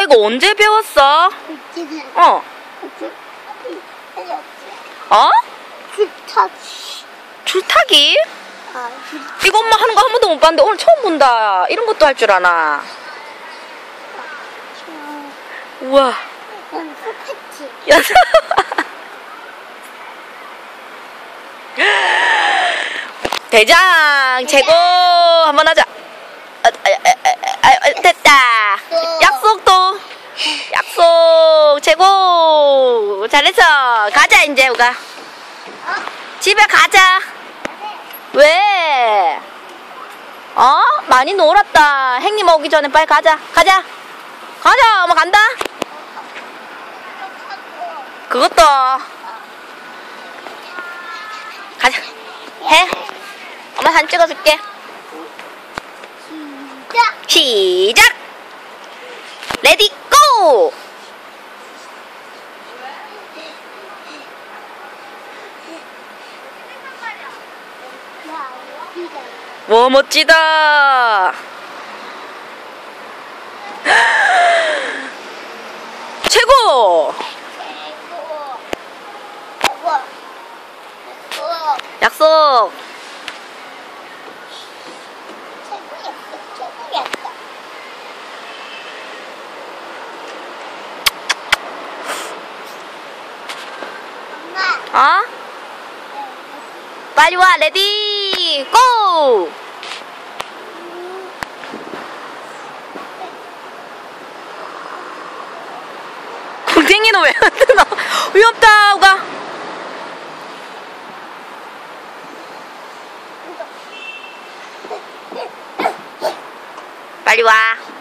이거 언제 배웠어? 어? 어? 줄타기? 이거 엄마 하는 거 한 번도 못 봤는데 오늘 처음 본다. 이런 것도 할 줄 아나? 우와. 연습. 대장 최고. 한번 하자. 됐다. 약속 최고. 잘했어. 가자 이제 우가. 집에 가자. 왜? 어? 많이 놀았다. 행님 오기 전에 빨리 가자. 가자 엄마 간다. 그것도 가자. 해. 엄마 사진 찍어줄게. 시작. 레디 고. 와 멋지다. 최고. 약속. 어? 빨리 와. 레디 고. 궁뎅이는 왜 안 뜨나? 위험다 우가. 빨리 와.